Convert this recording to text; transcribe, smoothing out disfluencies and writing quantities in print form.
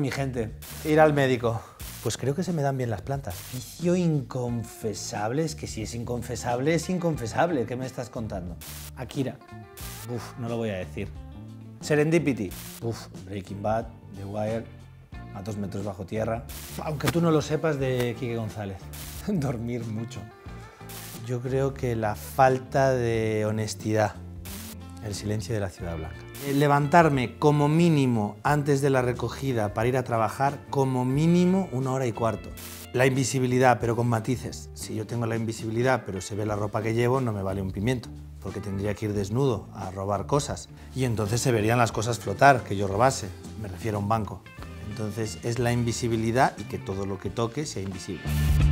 mi gente. Ir al médico. Pues creo que se me dan bien las plantas. Vicio inconfesable, es que si es inconfesable, es inconfesable. ¿Qué me estás contando? Akira. Uf, no lo voy a decir. Serendipity. Uf, Breaking Bad, The Wire, A 2 metros bajo tierra. Aunque tú no lo sepas, de Quique González. Dormir mucho. Yo creo que la falta de honestidad. El silencio de la Ciudad Blanca. Levantarme como mínimo antes de la recogida para ir a trabajar, como mínimo 1 hora y cuarto. La invisibilidad, pero con matices. Si yo tengo la invisibilidad, pero se ve la ropa que llevo, no me vale un pimiento, porque tendría que ir desnudo a robar cosas. Y entonces se verían las cosas flotar, que yo robase. Me refiero a un banco. Entonces es la invisibilidad y que todo lo que toque sea invisible.